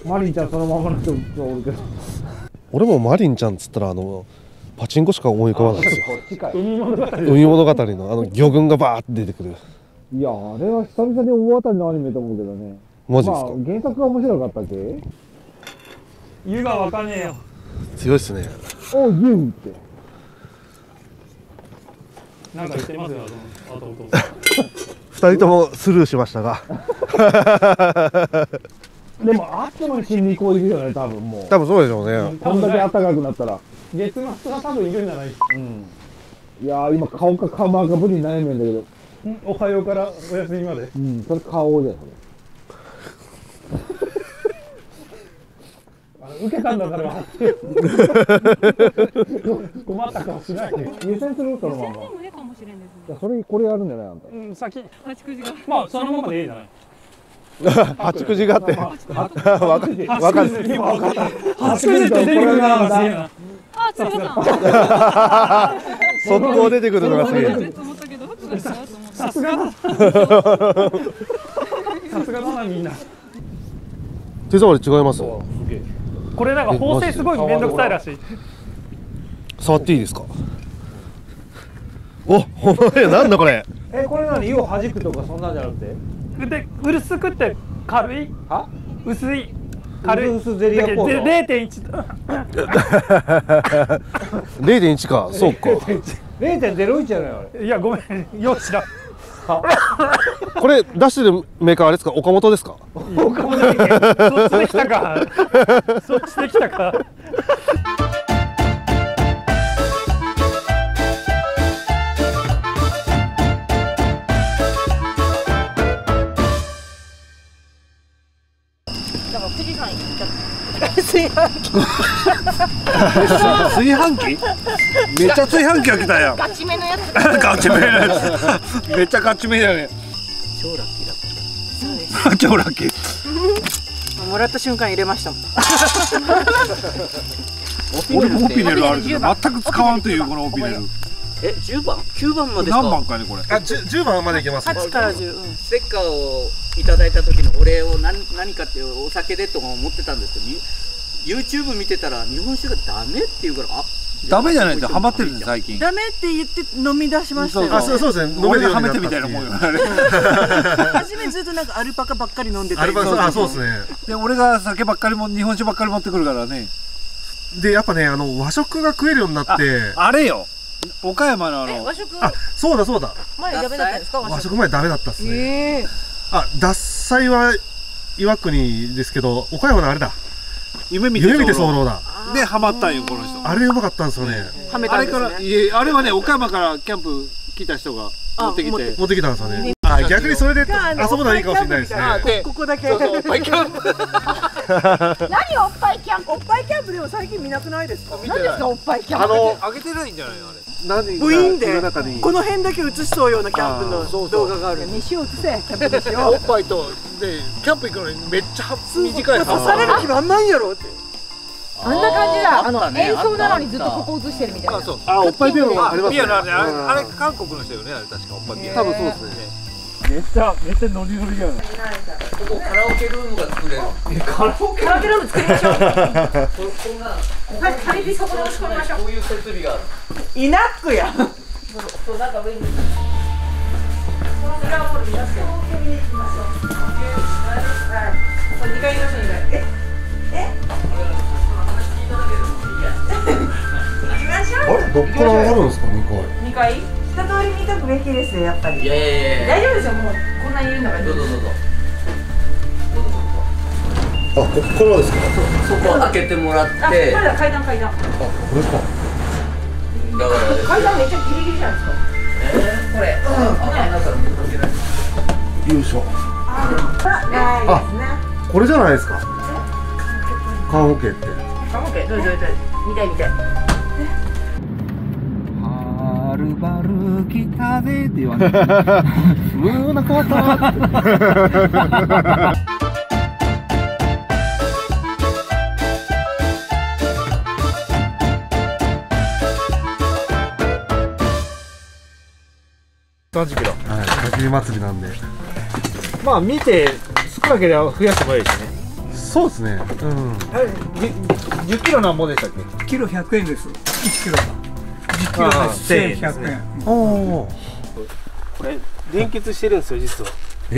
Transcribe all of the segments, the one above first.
マリンちゃんそのままの人がおるけど。 俺もマリンちゃんっつったらパチンコしか思い浮かばないんですよ。海物語の魚群がバーって出てくる。 いや、あれは久々に大当たりのアニメと思うけどね。 マジですか。 原作が面白かったっけ？ 湯がわかんねえよ。 強いっすね。 おう、ユンって。 なんか言ってますよ、あとお父さん。 二人ともスルーしましたが。 でもあっとの心理攻撃じゃない、多分もう。 多分そうでしょうね。 こんだけ暖かくなったら。 月末は多分いるんじゃない？ うん。いやー、今顔かカマかぶりに悩んでんだけど。 おはようからお休みまで。 うん、それ顔じゃん、それ。 受けたんだから困った顔しないで。 優先するそのまま。いや、それこれやるんじゃないあんた。 うん、先。まあそのままでいいじゃない。 八九時があって。わかる。 今わかった。八九時って出てくるのがすげえな。 あ、違った。 速攻出てくるのがすげえ。 さすがだ。さすがだなみんな。 手触り違います。 これなんか縫製すごい面倒くさいらしい。 触っていいですか。お、ほんまや、なんだこれ。 これ何、色弾くとかそんなんじゃなくて。 で、薄くって軽い。 は？ 薄い。軽い。 薄ゼリアコード。 0.1。 0.1か、そうか。 0.01じゃないあれ。 いや、ごめん、よしだ。 これ出してるメーカーあれですか、岡本ですか。 岡本だけ。そっちできたか。そっちできたか。 富士山行っちゃった。 炊飯器？めっちゃ炊飯器が来たやん。 ガチめのやつ。 ガチめのやつ。めっちゃガチめだね。 超ラッキーだった。 そうです。超ラッキー。 もらった瞬間入れましたもん。 俺もオピネルあるけど全く使わんというこのオピネル。 10番？9番まで。 何番かねこれ。 10番までいけます。 8から10。ステッカーをいただいた時のお礼を何かっていうお酒でとか思ってたんですけど、YouTube 見てたら日本酒がダメって言うから、 ダメじゃないってハマってるんです最近。 ダメって言って飲み出しましたよ。 そうですね。 俺がハメてみたいなもんよ。 初めずっとなんかアルパカばっかり飲んでた。 そうですね。 で俺が酒ばっかりも日本酒ばっかり持ってくるからね。 でやっぱね和食が食えるようになって。 あれよ。岡山の和食。 そうだ。 前ダメだったんですか？ 和食前ダメだったっすね。獺祭は岩国ですけど、岡山のあれだ。夢見て候だ。 でハマったんよこの人。 あれうまかったんですよね。 あれからあれはね岡山からキャンプ来た人が持ってきてたんですよね。逆にそれで遊ぶのはいいかもしれないですね。 ここだけ。おっぱいキャンプ。 何おっぱいキャンプ？おっぱいキャンプでも最近見なくないですか？何ですかおっぱいキャンプ？ あげてないんじゃないのあれ。 部員でこの辺だけ映しそうようなキャンプの動画がある。 飯を映せキャンプですよ。 おっぱいとでキャンプ行くのにめっちゃ短い。 刺される気満々やろって。 あんな感じだ。演奏なのにずっとここ映してるみたいな。 おっぱいピアノありますね。 ピアノあれ韓国の人よねあれ確かおっぱいピアノ。 多分そうですね。 めっちゃノリノリやん。 ここカラオケルームが作れる。 カラオケルーム作りましょう。借りてそこで押し込みましょう。 こういう設備がある。 イナックや。そうなんか上に。このフラワーボール見ますよ。行きましょう。はい。2階行きましょう2階。行きましょう。 どっから上がるんですか2階。 2階？一通り見とくべきですよやっぱり。 いや大丈夫ですよもうこんなにいるのが。 どうぞ。 ここからですか。 そこ開けてもらって。 まだ階段。 これか。 だから階段めっちゃギリギリじゃないですか。これ。 よいしょ。 ないですね。 これじゃないですか。棺桶って。 棺桶どうぞ見たい。 はるばる来たぜって言わない。無なこと。 30キロ。 はい、焚き火祭りなんで。 まあ見て少なければ増やしてもいいしね。 そうですね。うん。 10キロなんぼでしたっけ？ キロ100円です。1キロが。10キロで1100円。 おお。 これ連結してるんですよ実は。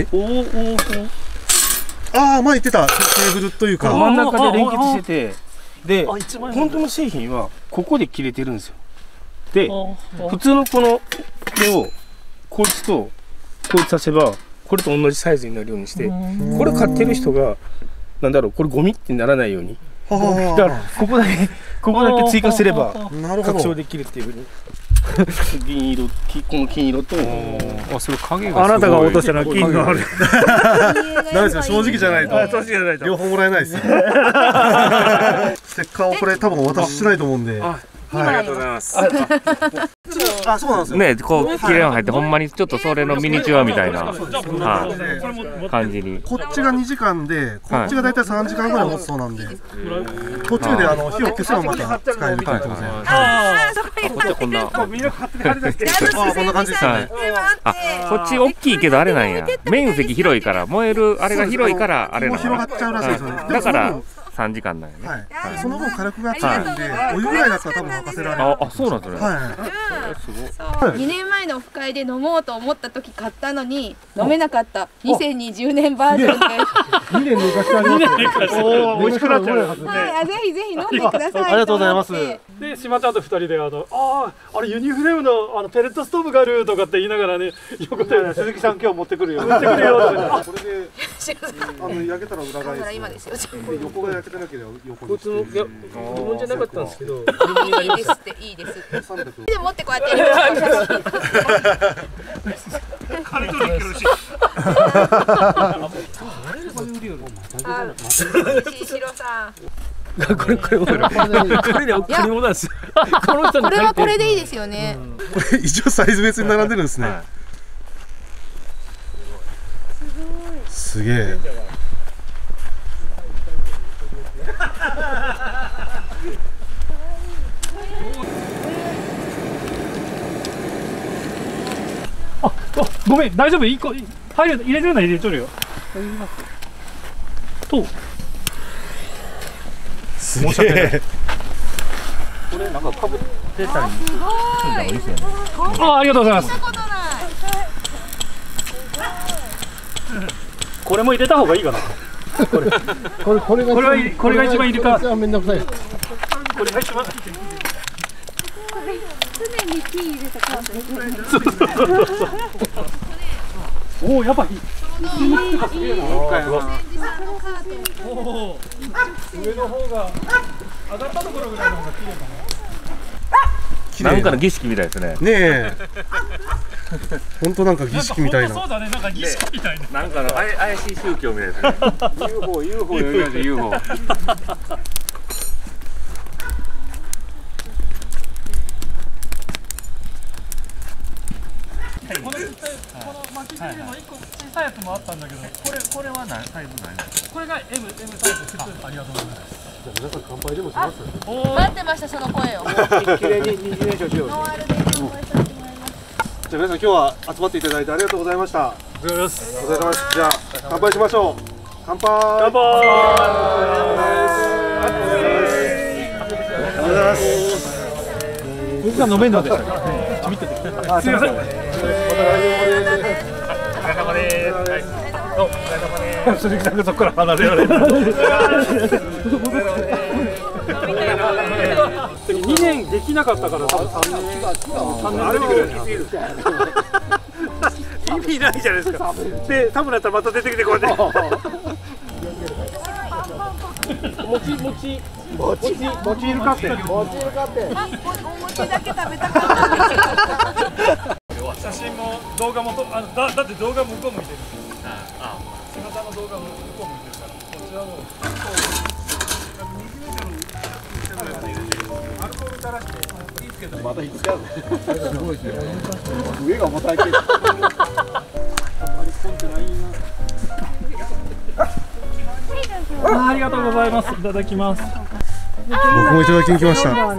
ああ、前言ってたケーブルというか。 真ん中で連結してて、で本当の製品はここで切れてるんですよ。で普通のこの手をこいつとこいつさせばこれと同じサイズになるようにして、これ買ってる人がなんだろう、これゴミってならないように、だからここだけ追加すれば拡張できるっていうふうに。銀色、この金色と、 あ、それ影があなたが落としたのは金がある。 ダメですよ、正直じゃないと。両方もらえないですよ。ステッカーをこれ多分お渡ししないと思うんで。 ありがとうございます。 あ、そうなんですよ。 ね、こう切れが入ってほんまにちょっとそれのミニチュアみたいな感じに。 こっちが2時間で、こっちがだいたい3時間ぐらい持つそうなんで、途中で火を消せばまた使えるってことですね。 ああ、こっちはこんな。 あ、こんな感じですね。 あ、こっち大きいけどあれなんや。面積広いから燃えるあれが広いからあれなんや。 もう広がっちゃうらしいですよね。 だから3時間なんやね。 はい。その分火力が強いんで、お湯ぐらいだったら多分任せられる。 あ、そうなんですね。 はい。 2年前のオフ会で飲もうと思った時買ったのに飲めなかった2020年バージョンです。 2年寝かしてあります。 おお、美味しくなっちゃう。 はい、ぜひぜひ飲んでください。 ありがとうございます。 で、島ちゃんと2人であれユニフレームのペレットストーブがあるとかって言いながらね、横で鈴木さん今日持ってくるよ。持ってくるよとか。 これで焼けたら裏返す。 今ですよ。 横が焼けてなければ横に。 普通のいや、疑問じゃなかったんですけど。 いいですっていいです。で持ってこうやってやる。 金取りに来るし。 白さん。 これね、贈り物なんですよ。 これはこれでいいですよね。 これ一応サイズ別に並んでるんですね。すげえ。 ごめん、大丈夫、1個入れてるの入れとるよ。とすげえ。 これなんかかぶってたり。ありがとうございます。これも入れた方がいいかな。これが一番いるか。 めんどくさい。 これが一番。 常に木入れたカード。おお、やばい。上の方が上がったところぐらいの方が綺麗だね。 なんかの儀式みたいですね。 ねえ。本当なんか儀式みたいな。 そうだね、なんか儀式みたいな。 なんかの怪しい宗教みたいですね。UFO 呼びます UFO。 この巻きすぎるの1個小さいやつもあったんだけど、 これは何サイズないの？ これが M サイズ普通。ありがとうございます。 じゃあ皆さん乾杯でもします。 待ってました、その声を。 綺麗に二次燃焼しよう。 ノンアルでお願いしたいと思います。 じゃあ皆さん今日は集まっていただいてありがとうございました。 お疲れ様です。 お疲れ様です。じゃあ乾杯しましょう。乾杯。 乾杯。 ありがとうございます。 僕が飲めんのでしたっけ？見てて。すみません。お疲れ様です。お疲れ様です。鈴木さんがそこから離れられない。2年できなかったから多分3年ぐらい。意味ないじゃないですか。で、多分だったらまた出てきてこうやって。餅いるかって。 お餅だけ食べたかった。 写真も動画もだって動画向こう向いてる。島さんの動画も向こう向いてるから。こちらも。アルコール垂らしていいですけど。また引っかかる。すごいですね。上が重たいけど。あり込んでないな。ありがとうございます。いただきます。 僕もいただきに来ました。 はい、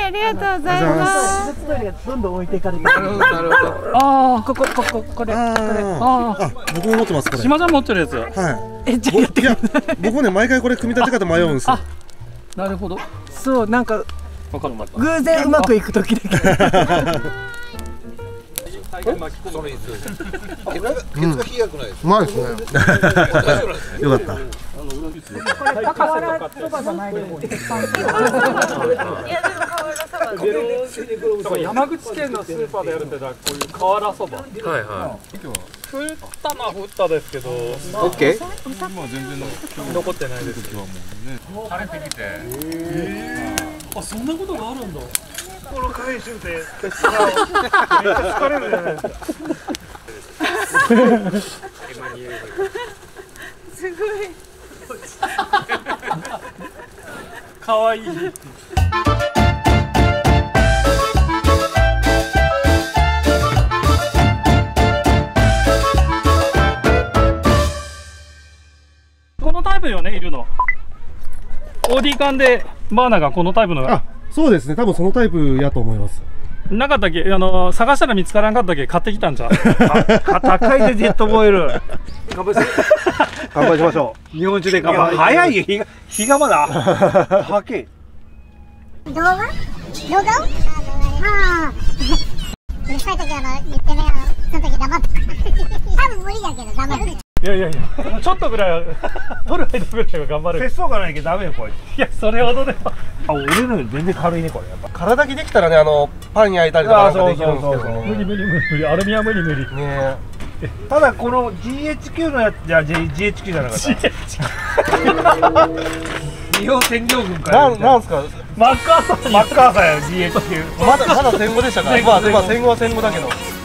ありがとうございます。 どんどん置いていかれて。 なるほどなるほど。 ああ、これ。 あ、僕も持ってますこれ。 島田持ってるやつ。 はい。 じゃあやっていや、僕ね毎回これ組み立て方迷うんですよ。 なるほど。 そう、なんかわかるまた。 偶然うまくいく時だけ。 うまいですね。よかった。 山口県のスーパーでやるんでこういう瓦そば。はいはい。降ったのは降ったですけど。 オッケー。 今全然残ってないです。晴れてきて。あ、そんなことがあるんだ。この回収でめっちゃ疲れるじゃないですか。 すごい。 可愛い。このタイプよね、いるの。オーディ缶でバーナーがこのタイプの。 あ、そうですね。多分そのタイプやと思います。 なかったっけ、探したら見つからんかったっけ、買ってきたんじゃん。 高いでジェットボイル。乾杯しましょう。日本酒で乾杯。早いよ、日がまだ。はけ。 動画？ああ。うるさい時言ってね、その時黙って。多分無理だけど黙る。 いや、ちょっとぐらいは取る間ぐらいは頑張る。 節操がないけどダメよこれ。 いや、それほどでは。 あ、俺のより全然軽いねこれやっぱ。 体着できたらね、パン焼いたりとかできるんですけど。 無理、アルミは無理。 ね。 ただこの GHQ のやつじゃ GHQ じゃなかった。日本占領軍からなんすか。 マッカーサーや GHQ。 まだ戦後でしたから。まあ戦後は戦後だけど。